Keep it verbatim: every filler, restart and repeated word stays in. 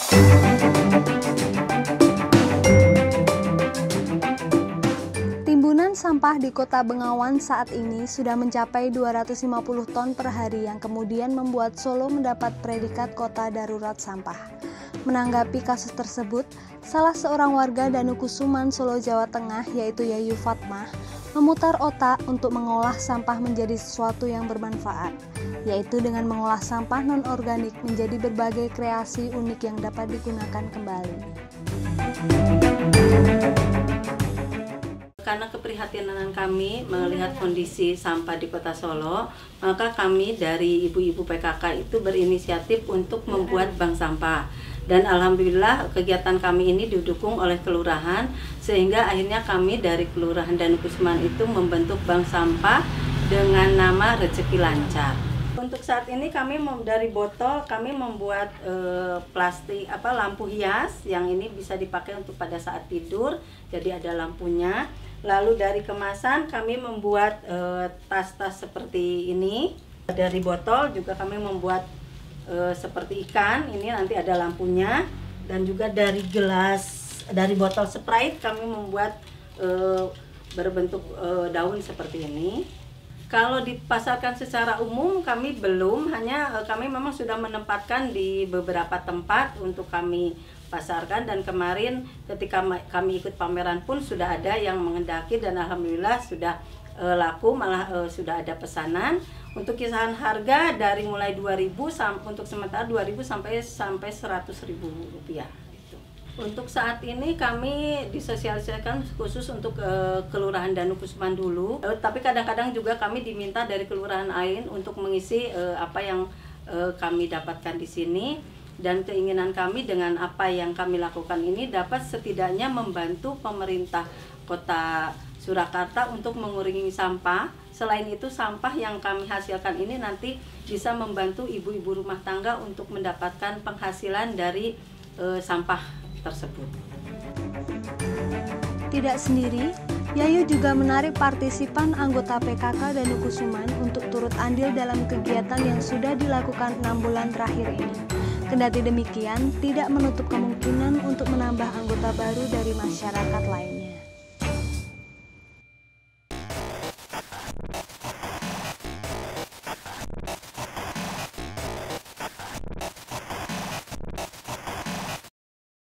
Timbunan sampah di Kota Bengawan saat ini sudah mencapai dua ratus lima puluh ton per hari yang kemudian membuat Solo mendapat predikat kota darurat sampah. Menanggapi kasus tersebut, salah seorang warga Danukusuman, Solo, Jawa Tengah, yaitu Yayu Fatmah, memutar otak untuk mengolah sampah menjadi sesuatu yang bermanfaat, yaitu dengan mengolah sampah non-organik menjadi berbagai kreasi unik yang dapat digunakan kembali. Karena keprihatinan kami melihat kondisi sampah di Kota Solo, maka kami dari ibu-ibu P K K itu berinisiatif untuk membuat bank sampah. Dan alhamdulillah kegiatan kami ini didukung oleh kelurahan, sehingga akhirnya kami dari Kelurahan Danukusuman itu membentuk bank sampah dengan nama Rezeki Lancar. Untuk saat ini kami dari botol kami membuat e, plastik apa lampu hias yang ini bisa dipakai untuk pada saat tidur, jadi ada lampunya. Lalu dari kemasan kami membuat tas-tas e, seperti ini. Dari botol juga kami membuat e, seperti ikan, ini nanti ada lampunya. Dan juga dari gelas, dari botol Sprite kami membuat e, berbentuk e, daun seperti ini. Kalau dipasarkan secara umum kami belum, hanya kami memang sudah menempatkan di beberapa tempat untuk kami pasarkan, dan kemarin ketika kami ikut pameran pun sudah ada yang menghendaki dan alhamdulillah sudah e, laku, malah e, sudah ada pesanan. Untuk kisaran harga dari mulai dua ribu untuk sementara dua ribu sampai sampai seratus ribu rupiah. Untuk saat ini kami disosialisasikan khusus untuk uh, Kelurahan Danukusuman dulu, uh, tapi kadang-kadang juga kami diminta dari kelurahan lain untuk mengisi uh, apa yang uh, kami dapatkan di sini, dan keinginan kami dengan apa yang kami lakukan ini dapat setidaknya membantu pemerintah Kota Surakarta untuk mengurangi sampah. Selain itu, sampah yang kami hasilkan ini nanti bisa membantu ibu-ibu rumah tangga untuk mendapatkan penghasilan dari uh, sampah tersebut. Tidak sendiri, Yayu juga menarik partisipan anggota P K K Danukusuman untuk turut andil dalam kegiatan yang sudah dilakukan enam bulan terakhir ini. Kendati demikian, tidak menutup kemungkinan untuk menambah anggota baru dari masyarakat lain.